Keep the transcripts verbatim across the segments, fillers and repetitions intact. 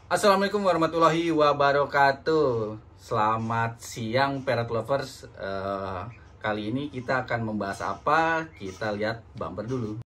Assalamualaikum warahmatullahi wabarakatuh. Selamat siang parrot lovers. uh, Kali ini kita akan membahas apa? Kita lihat bumper dulu.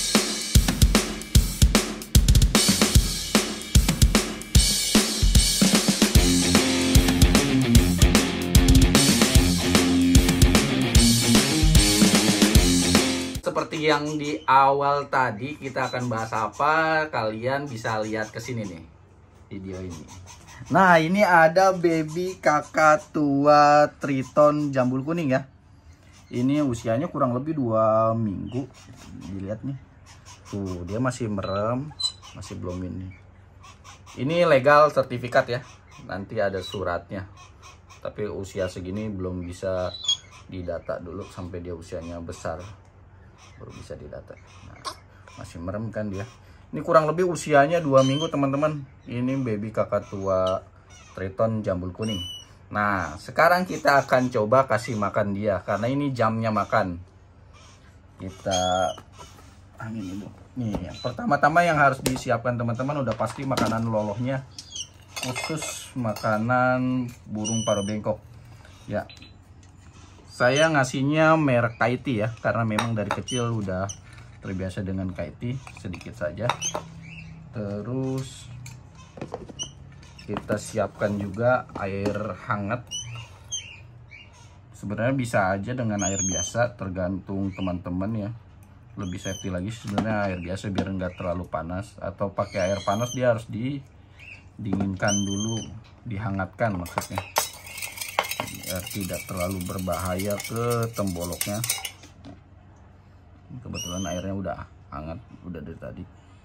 Seperti yang di awal tadi, kita akan bahas apa? Kalian bisa lihat ke sini nih, video ini. Nah, ini ada baby kakak tua Triton jambul kuning ya. Ini usianya kurang lebih dua minggu. Dilihat nih. Tuh, dia masih merem, masih belum ini. Ini legal sertifikat ya. Nanti ada suratnya. Tapi usia segini belum bisa didata dulu sampai dia usianya besar. Baru bisa didata. Nah, masih merem kan dia. Ini kurang lebih usianya dua minggu teman-teman. Ini baby kakak tua Triton jambul kuning. Nah, sekarang kita akan coba kasih makan dia karena ini jamnya makan. Kita angin dulu. Nih, yang pertama-tama yang harus disiapkan teman-teman udah pasti makanan lolohnya. Khusus makanan burung paro bengkok. Ya. Saya ngasihnya merek Kaiti ya, karena memang dari kecil udah terbiasa dengan Kaiti, sedikit saja. Terus kita siapkan juga air hangat. Sebenarnya bisa aja dengan air biasa, tergantung teman-teman ya. Lebih safety lagi sebenarnya air biasa biar nggak terlalu panas. Atau pakai air panas, dia harus didinginkan dulu, dihangatkan maksudnya. Biar tidak terlalu berbahaya ke temboloknya. Kebetulan airnya udah hangat, udah dari tadi.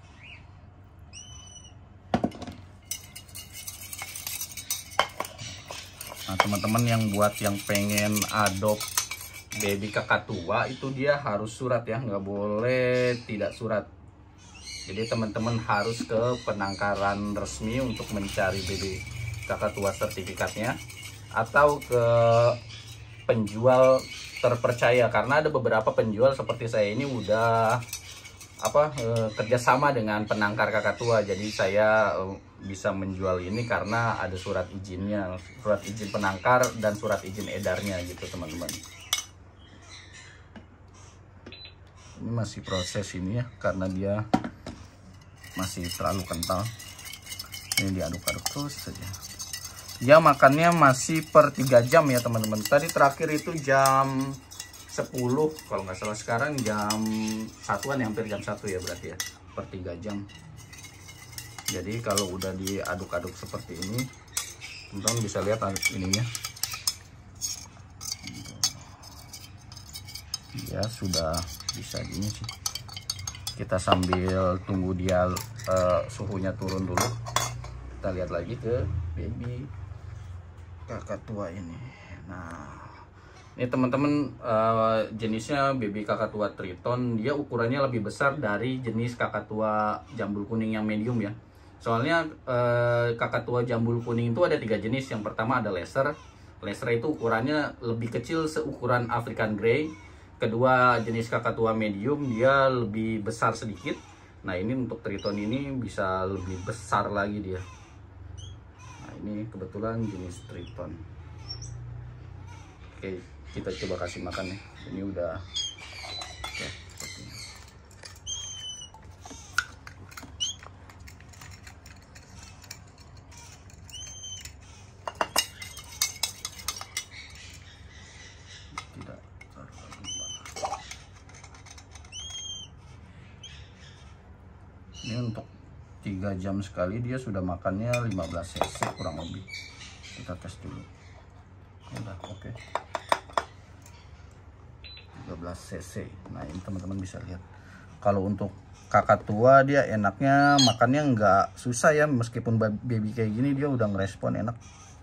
Nah, teman-teman yang buat yang pengen adopt baby kakak tua itu dia harus surat ya, nggak boleh tidak surat. Jadi teman-teman harus ke penangkaran resmi untuk mencari baby kakak tua sertifikatnya, atau ke penjual terpercaya, karena ada beberapa penjual seperti saya ini udah apa eh, kerjasama dengan penangkar kakak tua. Jadi saya eh, bisa menjual ini karena ada surat izinnya, surat izin penangkar dan surat izin edarnya gitu teman-teman. Ini masih proses ini ya, karena dia masih terlalu kental. Ini diaduk-aduk terus saja. Dia makannya masih per tiga jam ya teman-teman. Tadi terakhir itu jam sepuluh kalau nggak salah, sekarang jam satuan ya, hampir jam satu ya berarti ya, per tiga jam. Jadi kalau udah diaduk-aduk seperti ini, teman-teman bisa lihat ininya. Ya sudah bisa gini sih. Kita sambil tunggu dia uh, suhunya turun dulu. Kita lihat lagi ke baby kakak tua ini. Nah, ini teman-teman uh, jenisnya baby kakak tua Triton, dia ukurannya lebih besar dari jenis kakak tua jambul kuning yang medium ya. Soalnya uh, kakak tua jambul kuning itu ada tiga jenis. Yang pertama ada laser. Laser itu ukurannya lebih kecil seukuran African Grey. Kedua jenis kakak tua medium, dia lebih besar sedikit. Nah, ini untuk Triton ini bisa lebih besar lagi dia. Ini kebetulan jenis Triton. Oke, kita coba kasih makan nih. Ini udah oke, sepertinya. Tidak terlalu panas. Ini untuk tiga jam sekali dia sudah makannya lima belas cc kurang lebih. Kita tes dulu. Udah oke. Okay. tiga belas cc. Nah, ini teman-teman bisa lihat. Kalau untuk kakak tua dia enaknya makannya nggak susah ya, meskipun baby kayak gini dia udah ngerespon enak.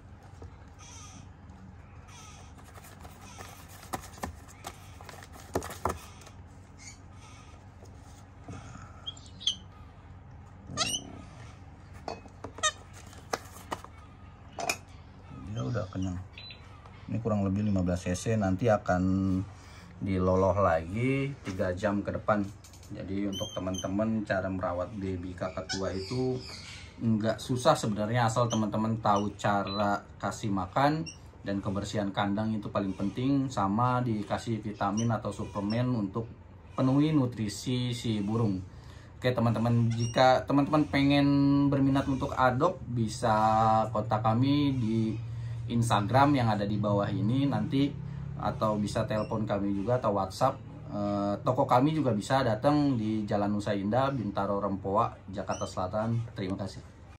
Udah kenyang. Ini kurang lebih lima belas cc, nanti akan diloloh lagi tiga jam ke depan. Jadi untuk teman-teman cara merawat baby kakak tua itu nggak susah sebenarnya, asal teman-teman tahu cara kasih makan dan kebersihan kandang itu paling penting, sama dikasih vitamin atau suplemen untuk penuhi nutrisi si burung. Oke teman-teman, jika teman-teman pengen berminat untuk adopt, bisa kontak kami di Instagram yang ada di bawah ini nanti, atau bisa telepon kami juga atau WhatsApp. E, toko kami juga bisa datang di Jalan Nusa Indah, Bintaro Rempoa, Jakarta Selatan. Terima kasih.